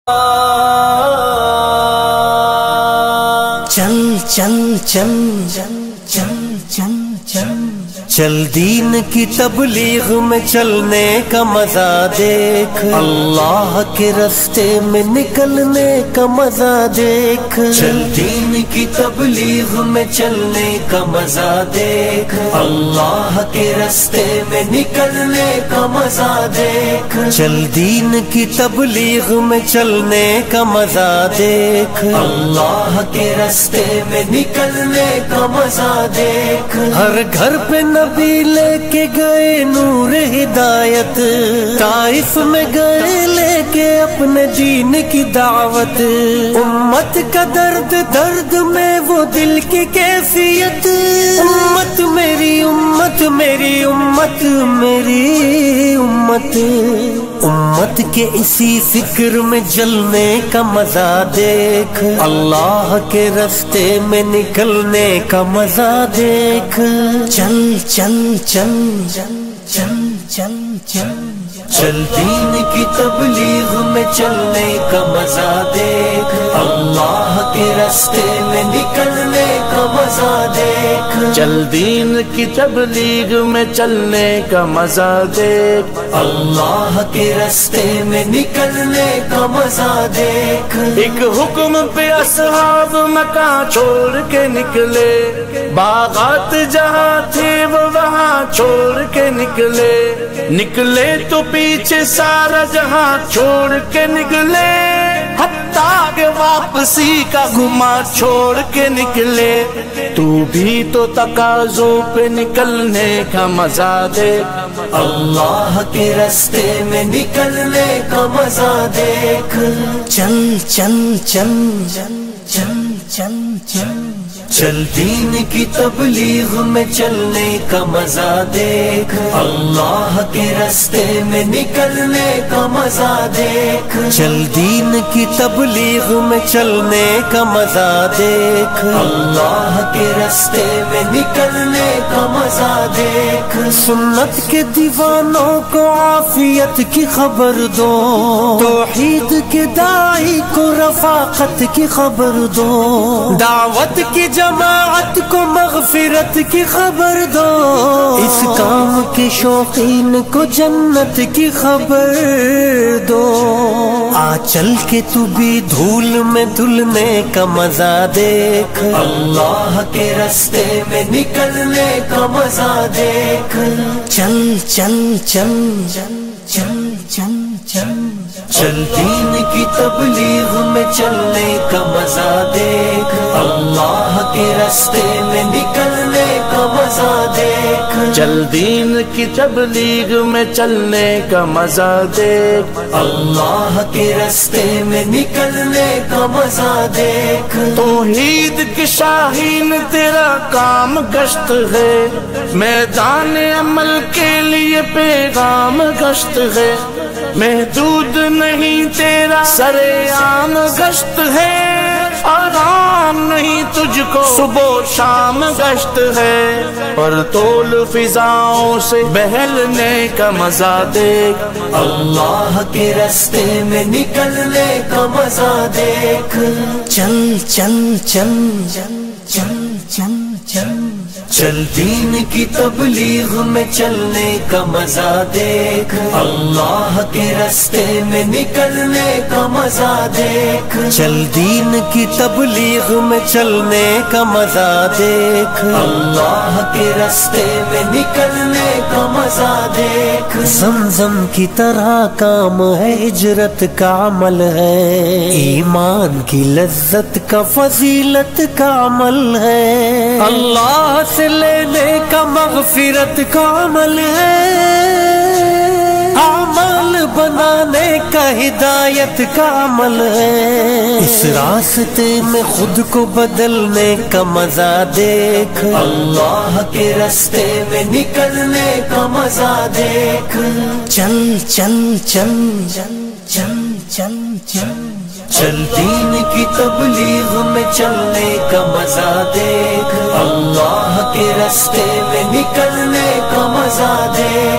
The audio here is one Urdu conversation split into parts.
چل چل چل چل چل چل چل چل دین کی تبلیغ میں چلنے کا مزہ دیکھ، اللہ کے راستے میں نکلنے کا مزہ دیکھ، چل دین کی تبلیغ میں چلنے کا مزہ دیکھ، اللہ کے راستے میں نکلنے کا مزہ دیکھ، چل دین کی تبلیغ میں چلنے کا مزہ دیکھ، اللہ کے راستے میں نکلنے کا مزہ دیکھ، ہر گھر پہ نبی لے کے گئے نور ہدایت، طائف میں گئے لے کے اپنے دین کی دعوت، امت کا درد درد میں وہ دل کی کیفیت، امت میری امت میری امت میری امت، امت کے اسی فکر میں جلنے کا مزہ دیکھ، اللہ کے راستے میں نکلنے کا مزہ دیکھ، چل چل چل چل چل چل چل چل دین کی تبلیغ میں چلنے کا مزہ دیکھ، اللہ کے راستے میں نکلنے کا مزہ دیکھ، چل دین کی تبلیغ میں چلنے کا مزہ دیکھ، اللہ کے راستے میں نکلنے کا مزہ دیکھ، ایک حکم پہ اصحاب مکہ چھوڑ کے نکلے، باغات جہاں تھے وہ وہاں چھوڑ کے نکلے، نکلے تو پیچھے سارا جہاں چھوڑ کے نکلے، حتیٰ کہ واپسی کا گما چھوڑ کے نکلے، تو بھی تو تقاضوں پہ نکلنے کا مزہ دیکھ، اللہ کے راستے میں نکلنے کا مزہ دیکھ، چل چل چل چل چل چل چل چل دین کی تبلیغ میں چلنے کا مزہ دیکھ، اللہ کے راستے میں نکلنے کا مزہ دیکھ، چل دین کی تبلیغ میں چلنے کا مزہ دیکھ، اللہ کے راستے میں نکلنے کا مزہ دیکھ، سنت کے دیوانوں کو عافیت کی خبر دو، توحید کے داعی کو رفاقت کی خبر دو، دعوت کی جماعت کو مغفرت کی خبر دو، اس کام کے شوقین کو جنت کی خبر دو، آ چل کے تو بھی دھول میں دھلنے کا مزہ دیکھ، اللہ کے راستے میں نکلنے کا مزہ دیکھ، چل چل چل چل چل چل چل چل دین کی تبلیغ میں چلنے کا مزہ دیکھ، اللہ کے راستے میں نکلنے کا مزہ دیکھ، چل دین کی تبلیغ میں چلنے کا مزہ دیکھ، اللہ کے راستے میں نکلنے کا مزہ دیکھ، توحید کی شاہین تیرا کام گشت ہے، میدان عمل کے لیے پیغام گشت ہے، محدود نہیں تیرا سرے عام گشت ہے، آرام نہیں تجھ کو صبح و شام گشت ہے، پر طول فضاؤں سے بہلنے کا مزہ دیکھ، اللہ کے راستے میں نکلنے کا مزہ دیکھ، چل چل چل چل چل چل چل چل دین کی تبلیغ میں چلنے کا مزہ دیکھ، اللہ کے راستے میں نکلنے کا مزہ دیکھ، چل دین کی تبلیغ میں چلنے کا مزہ دیکھ، اللہ کے راستے میں نکلنے کا مزہ دیکھ، زمزم کی طرح کام ہے، ہجرت کا عمل ہے، ایمان کی لذت کا فضیلت کا عمل ہے، اللہ سے لینے کا مغفرت کا عمل ہے، اعمال بنانے کا ہدایت کا عمل ہے، اس راستے میں خود کو بدلنے کا مزہ دیکھ، اللہ کے راستے میں نکلنے کا مزہ دیکھ، چل چل چل چل چل چل چل چل دین کی تبلیغ میں چلنے کا مزہ دیکھ، اللہ کے راستے میں نکلنے کا مزہ دیکھ،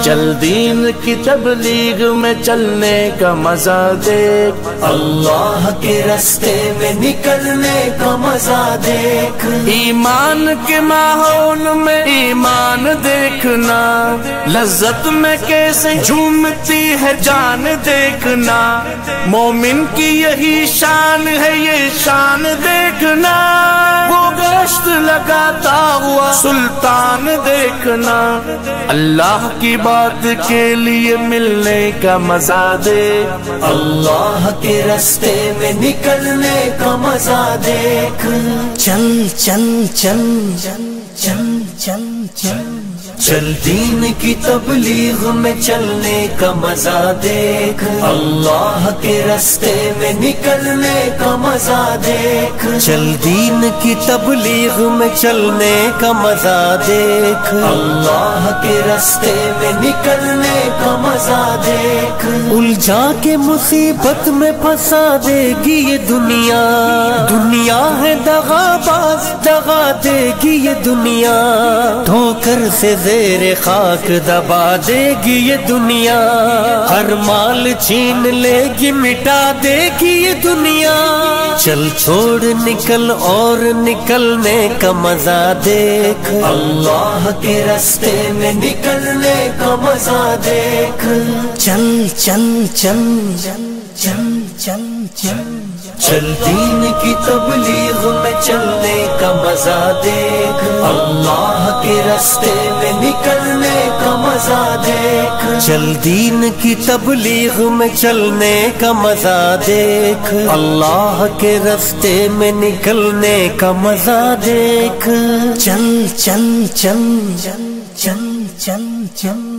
چل دین کی تبلیغ میں چلنے کا مزہ دیکھ، اللہ کے راستے میں نکلنے کا مزہ دیکھ، ایمان کے ماحول میں ایمان دیکھنا، لذت میں کیسے جھومتی ہے جان دیکھنا، مومن کی یہی شان ہے یہ شان دیکھنا، وہ گشت لگاتا ہوا سلطان دیکھنا، اللہ کی بات کے لیے ملنے کا مزہ دیکھ، اللہ کے راستے میں نکلنے کا مزہ دیکھ، چل چل چل چل چل چل چل دین کی تبلیغ میں چلنے کا مزہ دیکھ، اللہ کے راستے میں نکلنے کا مزہ دیکھ، چل دین کی تبلیغ میں چلنے کا مزہ دیکھ، اللہ کے راستے میں نکلنے کا مزہ دیکھ، الجھا کے مصیبت میں پھنسا دے گی یہ دنیا، دنیا ہے دغا باز دغا دے گی یہ دنیا، ٹھوکر سے زیر خاک دبا دے گی یہ دنیا، ہر مال چھین لے گی مٹا دے گی یہ دنیا، چل چھوڑ نکل اور نکلنے کا مزہ دیکھ، اللہ کے راستے میں نکلنے کا مزہ دیکھ، چل چل چل چل چل چل چل دین کی تبلیغ میں چلنے کا مزہ دیکھ، اللہ کے راستے میں نکلنے کا مزہ دیکھ، چل دین کی تبلیغ میں چلنے کا مزہ دیکھ، اللہ کے راستے میں نکلنے کا مزہ دیکھ، چل چل چل چل چل چل